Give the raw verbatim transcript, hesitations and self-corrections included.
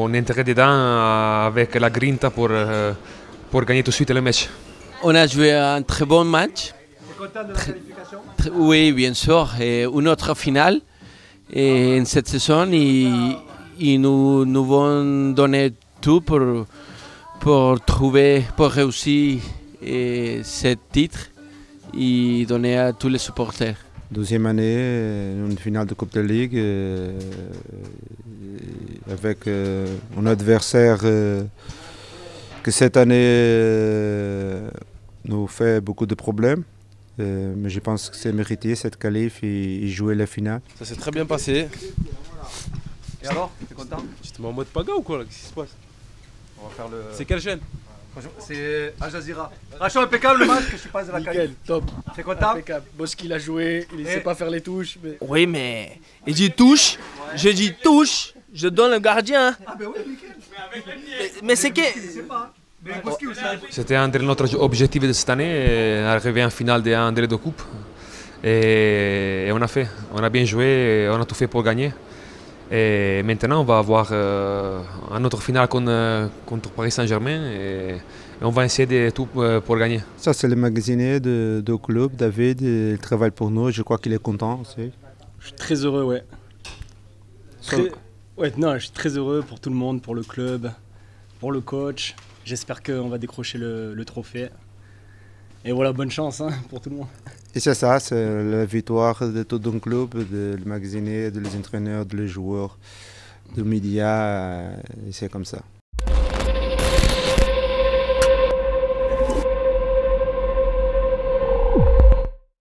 on est entré dedans avec la grinta pour, pour gagner tout de suite le match. On a joué un très bon match. Tu es content de la qualification? Oui, bien sûr. Et une autre finale. Et en cette saison, ils, ils nous, nous vont donner tout pour, pour trouver, pour réussir et ce titre et donner à tous les supporters. Deuxième année, une finale de Coupe de Ligue euh, avec euh, un adversaire euh, que cette année euh, nous fait beaucoup de problèmes. Euh, mais je pense que c'est mérité cette qualif et, et jouer la finale. Ça s'est très bien passé. Et alors, tu es content? Tu te mets en mode paga ou quoi là? Qu'est-ce qui se passe? On va faire le... C'est quelle chaîne? C'est Al Jazeera. Rachel, impeccable le match que je passe de la qualif. Nickel, top. Tu es content? Impeccable. Boski il a joué, il ne sait pas faire les touches. Mais... Oui, mais il dit touche, je dis touche, je donne le gardien. Ah ben oui, nickel. Mais, mais c'est que... Je sais pas. Mais Boski aussi. C'était un de notre objectifs de cette année, arriver en finale de André de Coupe. Et, et on a fait, on a bien joué, on a tout fait pour gagner. Et maintenant, on va avoir euh, un autre finale contre, contre Paris Saint-Germain et, et on va essayer de tout pour gagner. Ça, c'est le magasinier de, de club, David, il travaille pour nous, je crois qu'il est content aussi. Je suis très heureux, ouais. Très... Ouais, non, je suis très heureux pour tout le monde, pour le club, pour le coach. J'espère qu'on va décrocher le, le trophée. Et voilà, bonne chance hein, pour tout le monde. Et c'est ça, c'est la victoire de tout un club, de le magasinier, des entraîneurs, des joueurs, des médias, et c'est comme ça.